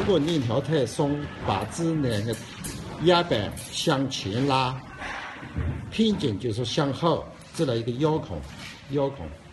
过链条太松，把子两个压板向前拉，偏紧就是向后，这了一个腰孔。